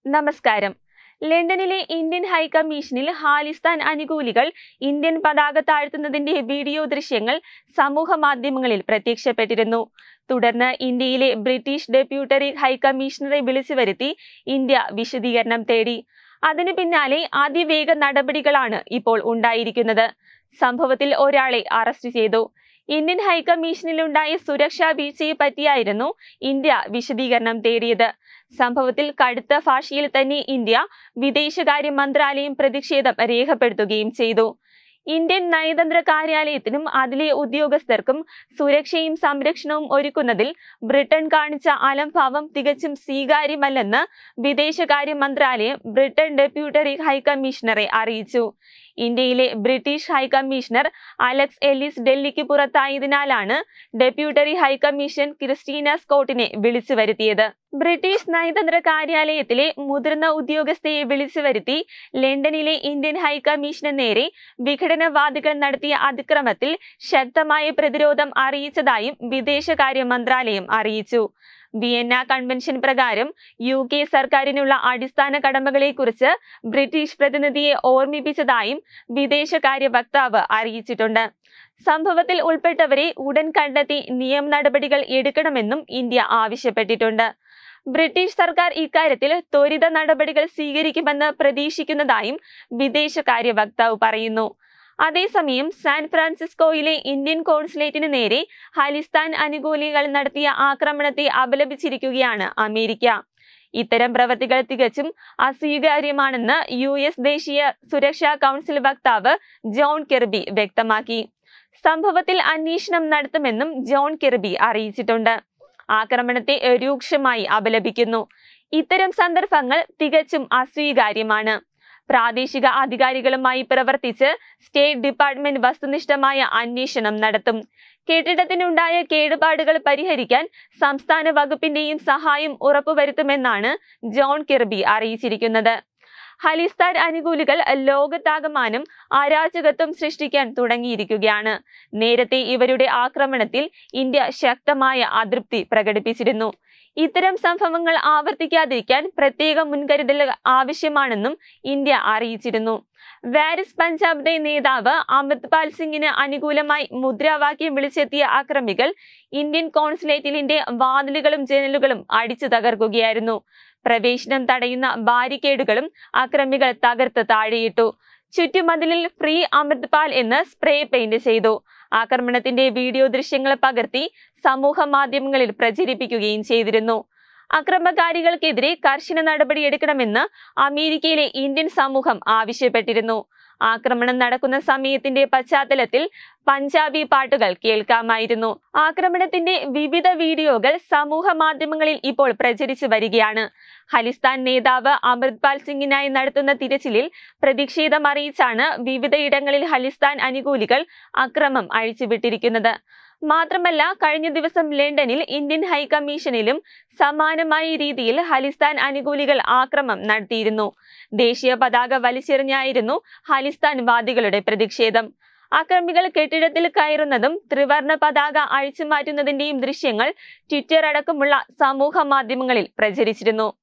നമസ്കാരം. ലണ്ടനിലെ ഇന്ത്യൻ ഹൈക്കമ്മീഷനിൽ ഖാലിസ്ഥാൻ അനുകൂലികൾ ഇന്ത്യൻ പതാക താഴ്ത്തുന്നതിന്റെ വീഡിയോ ദൃശ്യങ്ങൾ സമൂഹ മാധ്യമങ്ങളിൽ പ്രത്യക്ഷപ്പെട്ടിരുന്നു. തുടർന്ന് ഇന്ത്യയിലെ ബ്രിട്ടീഷ് ഡെപ്യൂട്ടി ഹൈക്കമ്മീഷണറെ വിളിച്ചു വരുത്തി ഇന്ത്യ വിശദീകരണം തേടി. അതിനു പിന്നാലെ അതിവേഗ നടപടികളാണ് ഇപ്പോൾ ഉണ്ടായിരിക്കുന്നത്. സംഭവത്തിൽ ഒരാളെ അറസ്റ്റ് ചെയ്തു. ഇന്ത്യൻ ഹൈക്കമ്മീഷനിലുണ്ടായ സുരക്ഷാ വീഴ്ചയെ പറ്റിയായിരുന്നു ഇന്ത്യ വിശദീകരണം തേടിയത്. സംഭവത്തിൽ കടുത്ത ഭാഷയിൽ തന്നെ ഇന്ത്യ വിദേശകാര്യ മന്ത്രാലയം പ്രതിഷേധം രേഖപ്പെടുത്തുകയും ചെയ്തു. ഇന്ത്യൻ നയതന്ത്ര കാര്യാലയത്തിനും അതിലെ ഉദ്യോഗസ്ഥർക്കും സുരക്ഷയും സംരക്ഷണവും ഒരുക്കുന്നതിൽ ബ്രിട്ടൻ കാണിച്ച അലംഭാവം തികച്ചും സ്വീകാര്യമല്ലെന്ന് വിദേശകാര്യ മന്ത്രാലയം ബ്രിട്ടൻ ഡെപ്യൂട്ടി ഹൈക്കമ്മീഷണറെ അറിയിച്ചു. ഇന്ത്യയിലെ ബ്രിട്ടീഷ് ഹൈക്കമ്മീഷണർ അലക്സ് എല്ലിസ് ഡൽഹിക്ക് പുറത്തായതിനാലാണ് ഡെപ്യൂട്ടി ഹൈക്കമ്മീഷൻ ക്രിസ്റ്റീന സ്കോട്ടിനെ വിളിച്ചു വരുത്തിയത്. ബ്രിട്ടീഷ് നയതന്ത്ര കാര്യാലയത്തിലെ മുതിർന്ന ഉദ്യോഗസ്ഥയെ വിളിച്ചു വരുത്തി ലണ്ടനിലെ ഇന്ത്യൻ ഹൈക്കമ്മീഷന് നേരെ വിഘടനവാദികൾ നടത്തിയ അതിക്രമത്തിൽ ശക്തമായ പ്രതിരോധം അറിയിച്ചതായും വിദേശകാര്യ മന്ത്രാലയം അറിയിച്ചു. വിയന്ന കൺവെൻഷൻ പ്രകാരം UK സർക്കാരിനുള്ള അടിസ്ഥാന കടമകളെക്കുറിച്ച് ബ്രിട്ടീഷ് പ്രതിനിധിയെ ഓർമ്മിപ്പിച്ചതായും വിദേശകാര്യ വക്താവ് അറിയിച്ചിട്ടുണ്ട്. സംഭവത്തിൽ ഉൾപ്പെട്ടവരെ ഉടൻ കണ്ടെത്തി നിയമ നടപടികൾ എടുക്കണമെന്നും ഇന്ത്യ ആവശ്യപ്പെട്ടിട്ടുണ്ട്. ബ്രിട്ടീഷ് സർക്കാർ ഇക്കാര്യത്തിൽ ത്വരിത നടപടികൾ സ്വീകരിക്കുമെന്ന് പ്രതീക്ഷിക്കുന്നതായും വിദേശകാര്യ വക്താവ് പറയുന്നു. അതേസമയം സാൻ ഫ്രാൻസിസ്കോയിലെ ഇന്ത്യൻ കോൺസുലേറ്റിന് നേരെ ഖാലിസ്ഥാൻ അനുകൂലികൾ നടത്തിയ ആക്രമണത്തെ അപലപിച്ചിരിക്കുകയാണ് അമേരിക്ക. ഇത്തരം പ്രവൃത്തികൾ തികച്ചും അസ്വീകാര്യമാണെന്ന് US ദേശീയ സുരക്ഷാ കൗൺസിൽ വക്താവ് ജോൺ കിർബി വ്യക്തമാക്കി. സംഭവത്തിൽ അന്വേഷണം നടത്തുമെന്നും ജോൺ കിർബി അറിയിച്ചിട്ടുണ്ട്. ആക്രമണത്തെ രൂക്ഷമായി അപലപിക്കുന്നു. ഇത്തരം സന്ദർഭങ്ങൾ തികച്ചും അസ്വീകാര്യമാണ്. പ്രാദേശിക അധികാരികളുമായി പ്രവർത്തിച്ച് സ്റ്റേറ്റ് ഡിപ്പാർട്ട്മെന്റ് വസ്തുനിഷ്ഠമായ അന്വേഷണം നടത്തും. കെട്ടിടത്തിനുണ്ടായ കേടുപാടുകൾ പരിഹരിക്കാൻ സംസ്ഥാന വകുപ്പിന്റെയും സഹായം ഉറപ്പുവരുത്തുമെന്നാണ് ജോൺ കിർബി അറിയിച്ചിരിക്കുന്നത്. ഖാലിസ്ഥാൻ അനുകൂലികൾ ലോകത്താകമാനം അരാജകത്വം സൃഷ്ടിക്കാൻ തുടങ്ങിയിരിക്കുകയാണ്. നേരത്തെ ഇവരുടെ ആക്രമണത്തിൽ ഇന്ത്യ ശക്തമായ അതൃപ്തി പ്രകടിപ്പിച്ചിരുന്നു. ഇത്തരം സംഭവങ്ങൾ ആവർത്തിക്കാതിരിക്കാൻ പ്രത്യേക മുൻകരുതൽ ആവശ്യമാണെന്നും ഇന്ത്യ അറിയിച്ചിരുന്നു. വാരിസ് പഞ്ചാബിന്റെ നേതാവ് അമൃത്പാൽ സിംഗിന് അനുകൂലമായി മുദ്രാവാക്യം വിളിച്ചെത്തിയ അക്രമികൾ ഇന്ത്യൻ കോൺസുലേറ്റിന്റെ വാതിലുകളും ജനലുകളും അടിച്ചു തകർക്കുകയായിരുന്നു. പ്രവേശനം തടയുന്ന ബാരിക്കേഡുകളും അക്രമികൾ തകർത്ത് താഴെയിട്ടു. ചുറ്റുമതിലിൽ ഫ്രീ അമൃത്പാൽ എന്ന് സ്പ്രേ പെയിന്റ് ചെയ്തു. ആക്രമണത്തിന്റെ വീഡിയോ ദൃശ്യങ്ങൾ പകർത്തി സമൂഹ മാധ്യമങ്ങളിൽ പ്രചരിപ്പിക്കുകയും ചെയ്തിരുന്നു. അക്രമകാരികൾക്കെതിരെ കർശന നടപടിയെടുക്കണമെന്ന് അമേരിക്കയിലെ ഇന്ത്യൻ സമൂഹം ആവശ്യപ്പെട്ടിരുന്നു. ആക്രമണം നടക്കുന്ന സമയത്തിന്റെ പശ്ചാത്തലത്തിൽ പഞ്ചാബി പാട്ടുകൾ കേൾക്കാമായിരുന്നു. ആക്രമണത്തിന്റെ വിവിധ വീഡിയോകൾ സമൂഹ മാധ്യമങ്ങളിൽ ഇപ്പോൾ പ്രചരിച്ചു വരികയാണ്. ഖാലിസ്ഥാൻ നേതാവ് അമൃത്പാൽ സിംഗിനായി നടത്തുന്ന തിരച്ചിലിൽ പ്രതിഷേധം അറിയിച്ചാണ് വിവിധയിടങ്ങളിൽ ഖാലിസ്ഥാൻ അനുകൂലികൾ അക്രമം അഴിച്ചുവിട്ടിരിക്കുന്നത്. മാത്രമല്ല, കഴിഞ്ഞ ദിവസം ലണ്ടനിൽ ഇന്ത്യൻ ഹൈക്കമ്മീഷനിലും സമാനമായ രീതിയിൽ ഖാലിസ്ഥാൻ അനുകൂലികൾ ആക്രമണം നടത്തിയിരുന്നു. ദേശീയ പതാക വലിച്ചെറിഞ്ഞായിരുന്നു ഖാലിസ്ഥാൻ വാദികളുടെ പ്രതിഷേധം. അക്രമികൾ കെട്ടിടത്തിൽ കയറുന്നതും ത്രിവർണ പതാക അഴിച്ചുമാറ്റുന്നതിന്റെയും ദൃശ്യങ്ങൾ ട്വിറ്റർ അടക്കമുള്ള സമൂഹ മാധ്യമങ്ങളിൽ പ്രചരിച്ചിരുന്നു.